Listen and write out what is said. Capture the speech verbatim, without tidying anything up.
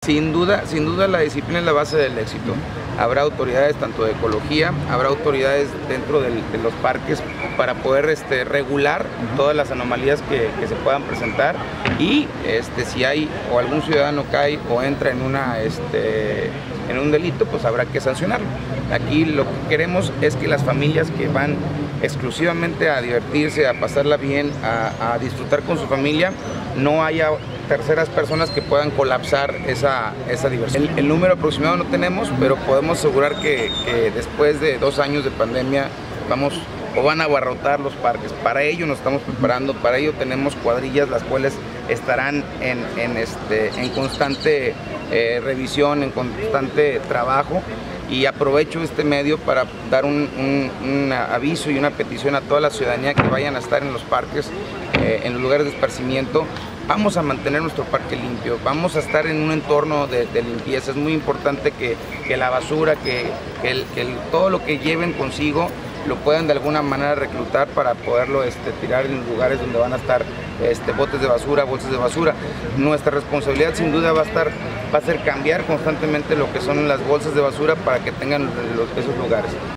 Sin duda, sin duda la disciplina es la base del éxito. Habrá autoridades tanto de ecología, habrá autoridades dentro del, de los parques para poder este, regular todas las anomalías que, que se puedan presentar, y este, si hay o algún ciudadano cae o entra en, una, este, en un delito, pues habrá que sancionarlo. Aquí lo que queremos es que las familias que van exclusivamente a divertirse, a pasarla bien, a, a disfrutar con su familia, no haya terceras personas que puedan colapsar esa, esa diversión. El, el número aproximado no tenemos, pero podemos asegurar que, que después de dos años de pandemia vamos o van a abarrotar los parques. Para ello nos estamos preparando, para ello tenemos cuadrillas las cuales estarán en, en, este, en constante eh, revisión, en constante trabajo. Y aprovecho este medio para dar un, un, un aviso y una petición a toda la ciudadanía que vayan a estar en los parques, eh, en los lugares de esparcimiento. Vamos a mantener nuestro parque limpio, vamos a estar en un entorno de, de limpieza. Es muy importante que, que la basura, que, que, el, que el, todo lo que lleven consigo lo puedan de alguna manera reclutar para poderlo este, tirar en lugares donde van a estar este, botes de basura, bolsas de basura. Nuestra responsabilidad sin duda va a estar, va a ser cambiar constantemente lo que son las bolsas de basura para que tengan los, esos lugares.